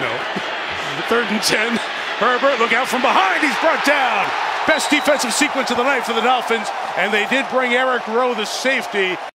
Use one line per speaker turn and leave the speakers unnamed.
No. 3rd and 10. Herbert, look out from behind. He's brought down. Best defensive sequence of the night for the Dolphins, and they did bring Rowe, the safety.